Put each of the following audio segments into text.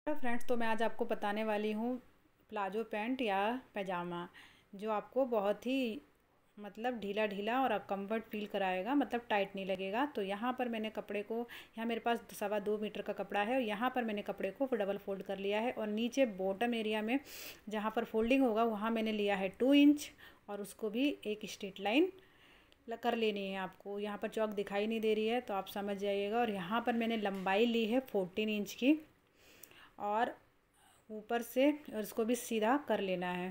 Hello friends, तो मैं आज आपको बताने वाली हूँ प्लाजो पैंट या पैजामा जो आपको बहुत ही मतलब ढीला ढीला और कंफर्ट फील कराएगा, मतलब टाइट नहीं लगेगा। तो यहाँ पर मैंने कपड़े को, यहाँ मेरे पास 2.25 मीटर का कपड़ा है और यहाँ पर मैंने कपड़े को डबल फोल्ड कर लिया है और नीचे बॉटम एरिया में जहाँ पर फोल्डिंग होगा वहाँ मैंने लिया है 2 इंच और उसको भी एक स्ट्रेट लाइन कर लेनी है। आपको यहाँ पर चौक दिखाई नहीं दे रही है तो आप समझ जाइएगा। और यहाँ पर मैंने लंबाई ली है 14 इंच की और ऊपर से और इसको भी सीधा कर लेना है।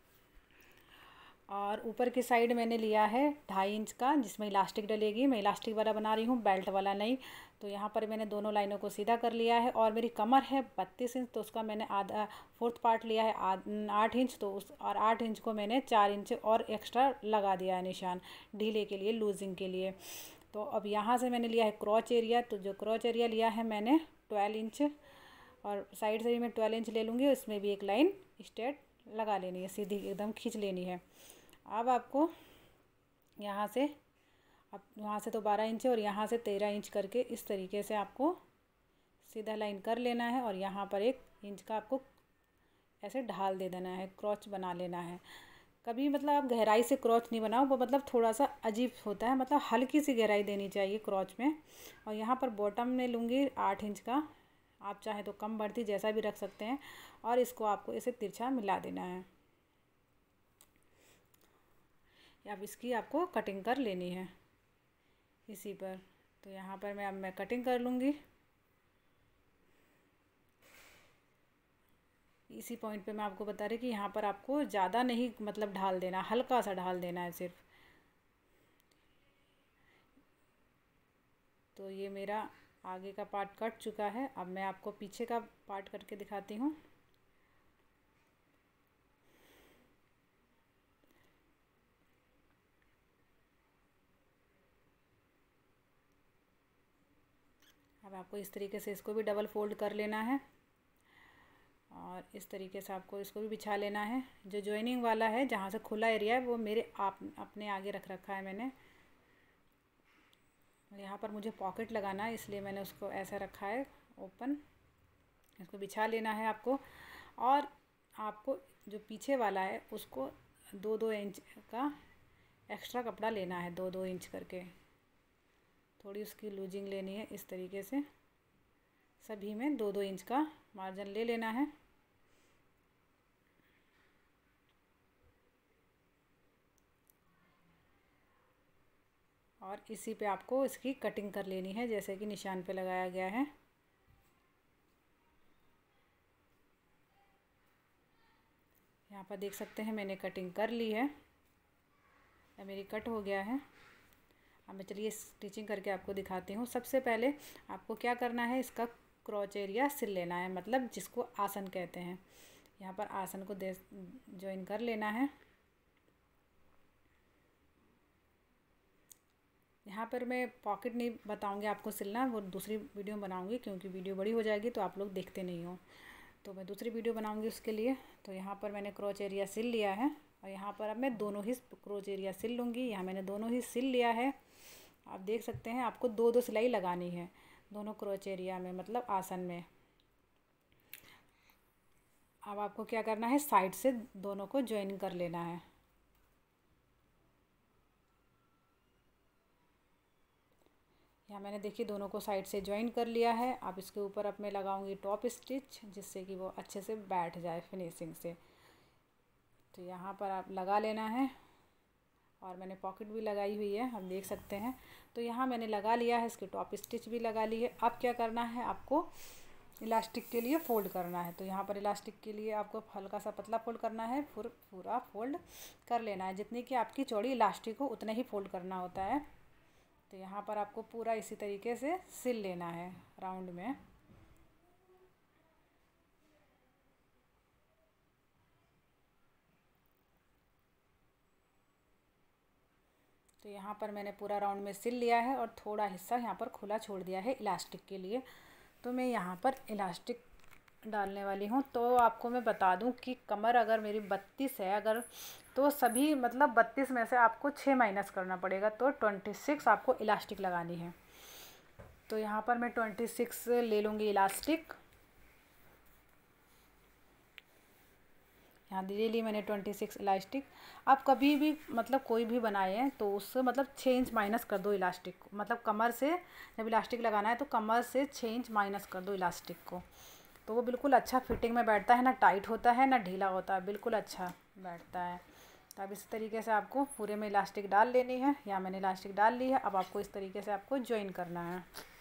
और ऊपर की साइड मैंने लिया है 2.5 इंच का, जिसमें इलास्टिक डलेगी। मैं इलास्टिक वाला बना रही हूँ, बेल्ट वाला नहीं। तो यहाँ पर मैंने दोनों लाइनों को सीधा कर लिया है। और मेरी कमर है 32 इंच, तो उसका मैंने आधा 4th पार्ट लिया है 8 इंच। तो उस और 8 इंच को मैंने 4 इंच और एक्स्ट्रा लगा दिया है निशान ढीले के लिए, लूजिंग के लिए। तो अब यहाँ से मैंने लिया है क्रॉच एरिया। तो जो क्रॉच एरिया लिया है मैंने 12 इंच और साइड से भी मैं 12 इंच ले लूँगी। इसमें भी एक लाइन स्ट्रेट लगा लेनी है, सीधी एकदम खींच लेनी है। अब आपको यहाँ से, अब वहाँ से तो 12 इंच है और यहाँ से 13 इंच करके इस तरीके से आपको सीधा लाइन कर लेना है। और यहाँ पर 1 इंच का आपको ऐसे ढाल दे देना है, क्रॉच बना लेना है। कभी मतलब आप गहराई से क्रॉच नहीं बनाओ, वो मतलब थोड़ा सा अजीब होता है, मतलब हल्की सी गहराई देनी चाहिए क्रॉच में। और यहाँ पर बॉटम में लूँगी 8 इंच का, आप चाहे तो कम बढ़ती जैसा भी रख सकते हैं। और इसको आपको ऐसे तिरछा मिला देना है। अब इसकी आपको कटिंग कर लेनी है इसी पर। तो यहाँ पर मैं कटिंग कर लूँगी। इसी पॉइंट पे मैं आपको बता रही कि यहाँ पर आपको ज़्यादा नहीं मतलब ढाल देना, हल्का सा ढाल देना है सिर्फ। तो ये मेरा आगे का पार्ट कट चुका है। अब मैं आपको पीछे का पार्ट करके दिखाती हूँ। अब आपको इस तरीके से इसको भी डबल फोल्ड कर लेना है और इस तरीके से आपको इसको भी बिछा लेना है। जो जॉइनिंग वाला है, जहाँ से खुला एरिया है, वो मेरे अपने आगे रख रखा है मैंने। यहाँ पर मुझे पॉकेट लगाना है, इसलिए मैंने उसको ऐसा रखा है ओपन। इसको बिछा लेना है आपको। और आपको जो पीछे वाला है उसको 2-2 इंच का एक्स्ट्रा कपड़ा लेना है, 2-2 इंच करके। थोड़ी उसकी लूजिंग लेनी है इस तरीके से। सभी में 2-2 इंच का मार्जिन ले लेना है। और इसी पे आपको इसकी कटिंग कर लेनी है, जैसे कि निशान पे लगाया गया है। यहाँ पर देख सकते हैं मैंने कटिंग कर ली है, अब मेरी कट हो गया है। अब मैं चलिए स्टिचिंग करके आपको दिखाती हूँ। सबसे पहले आपको क्या करना है, इसका क्रॉच एरिया सिल लेना है, मतलब जिसको आसन कहते हैं। यहाँ पर आसन को जॉइन कर लेना है। यहाँ पर मैं पॉकेट नहीं बताऊँगी आपको सिलना, वो दूसरी वीडियो बनाऊँगी, क्योंकि वीडियो बड़ी हो जाएगी तो आप लोग देखते नहीं हो। तो मैं दूसरी वीडियो बनाऊँगी उसके लिए। तो यहाँ पर मैंने क्रॉच एरिया सिल लिया है और यहाँ पर अब मैं दोनों ही क्रॉच एरिया सिल लूँगी। यहाँ मैंने दोनों ही सिल लिया है। आप देख सकते हैं आपको 2-2 सिलाई लगानी है दोनों क्रॉच एरिया में, मतलब आसन में। अब आपको क्या करना है, साइड से दोनों को ज्वाइन कर लेना है। यहाँ मैंने देखिए दोनों को साइड से ज्वाइन कर लिया है। अब इसके ऊपर अब मैं लगाऊंगी टॉप स्टिच, जिससे कि वो अच्छे से बैठ जाए फिनिशिंग से। तो यहाँ पर आप लगा लेना है। और मैंने पॉकेट भी लगाई हुई है, हम देख सकते हैं। तो यहाँ मैंने लगा लिया है, इसकी टॉप स्टिच भी लगा ली है। अब क्या करना है, आपको इलास्टिक के लिए फ़ोल्ड करना है। तो यहाँ पर इलास्टिक के लिए आपको हल्का सा पतला फ़ोल्ड करना है, फिर पूरा फ़ोल्ड कर लेना है। जितनी कि आपकी चौड़ी इलास्टिक हो उतना ही फ़ोल्ड करना होता है। तो यहाँ पर आपको पूरा इसी तरीके से सिल लेना है राउंड में। तो यहाँ पर मैंने पूरा राउंड में सिल लिया है और थोड़ा हिस्सा यहाँ पर खुला छोड़ दिया है इलास्टिक के लिए। तो मैं यहाँ पर इलास्टिक डालने वाली हूँ। तो आपको मैं बता दूँ कि कमर अगर मेरी 32 है, अगर तो सभी मतलब 32 में से आपको 6 माइनस करना पड़ेगा, तो 26 आपको इलास्टिक लगानी है। तो यहाँ पर मैं 26 ले लूँगी इलास्टिक। यहाँ ले ली मैंने 26 इलास्टिक। आप कभी भी मतलब कोई भी बनाए हैं तो उससे मतलब 6 इंच माइनस कर दो इलास्टिक को, मतलब कमर से जब इलास्टिक लगाना है तो कमर से 6 इंच माइनस कर दो इलास्टिक को, तो वो बिल्कुल अच्छा फिटिंग में बैठता है, ना टाइट होता है ना ढीला होता है, बिल्कुल अच्छा बैठता है। तो अब इस तरीके से आपको पूरे में इलास्टिक डाल लेनी है। यहाँ मैंने इलास्टिक डाल ली है। अब आपको इस तरीके से आपको ज्वाइन करना है।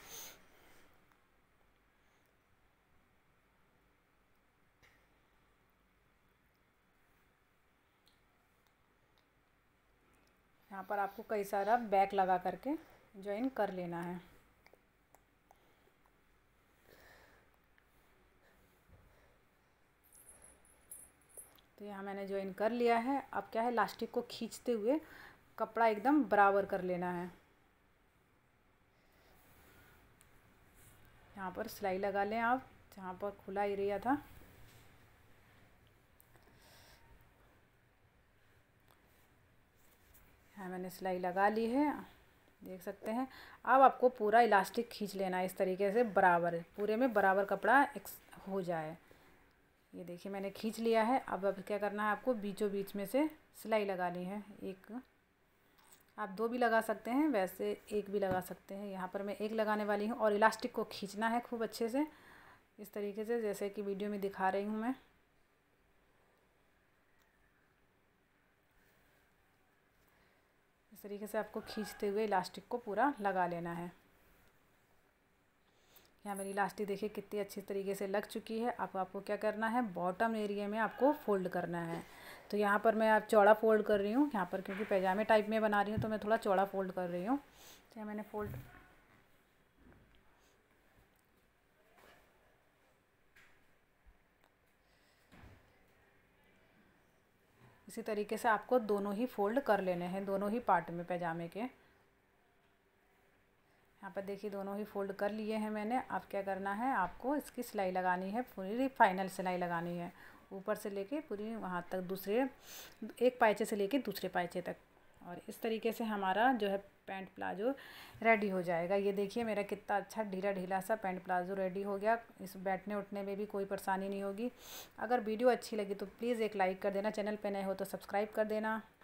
यहाँ पर आपको कई सारा बैक लगा करके ज्वाइन कर लेना है। तो यहाँ मैंने ज्वाइन कर लिया है। अब क्या है, इलास्टिक को खींचते हुए कपड़ा एकदम बराबर कर लेना है। यहाँ पर सिलाई लगा लें आप, जहाँ पर खुला एरिया था। यहाँ मैंने सिलाई लगा ली है, देख सकते हैं। अब आपको पूरा इलास्टिक खींच लेना है इस तरीके से, बराबर पूरे में बराबर कपड़ा हो जाए। ये देखिए मैंने खींच लिया है। अब क्या करना है, आपको बीचों बीच में से सिलाई लगानी है। एक, आप 2 भी लगा सकते हैं, वैसे एक भी लगा सकते हैं। यहाँ पर मैं एक लगाने वाली हूँ और इलास्टिक को खींचना है खूब अच्छे से, इस तरीके से जैसे कि वीडियो में दिखा रही हूँ मैं। इस तरीके से आपको खींचते हुए इलास्टिक को पूरा लगा लेना है। यहाँ मेरी इलास्टिक देखिए कितनी अच्छी तरीके से लग चुकी है। अब आपको क्या करना है, बॉटम एरिया में आपको फ़ोल्ड करना है। तो यहाँ पर मैं आप चौड़ा फ़ोल्ड कर रही हूँ, यहाँ पर क्योंकि पैजामे टाइप में बना रही हूँ तो मैं थोड़ा चौड़ा फ़ोल्ड कर रही हूँ। तो यहाँ मैंने फ़ोल्ड, इसी तरीके से आपको दोनों ही फ़ोल्ड कर लेने हैं, दोनों ही पार्ट में पैजामे के। यहाँ पर देखिए दोनों ही फ़ोल्ड कर लिए हैं मैंने। अब क्या करना है, आपको इसकी सिलाई लगानी है, पूरी फाइनल सिलाई लगानी है, ऊपर से लेके पूरी वहाँ तक, दूसरे एक पायचे से लेके दूसरे पायचे तक। और इस तरीके से हमारा जो है पैंट प्लाजो रेडी हो जाएगा। ये देखिए मेरा कितना अच्छा ढीला ढीला सा पैंट प्लाजो रेडी हो गया। इस बैठने उठने में भी कोई परेशानी नहीं होगी। अगर वीडियो अच्छी लगी तो प्लीज़ एक लाइक कर देना, चैनल पे नए हो तो सब्सक्राइब कर देना।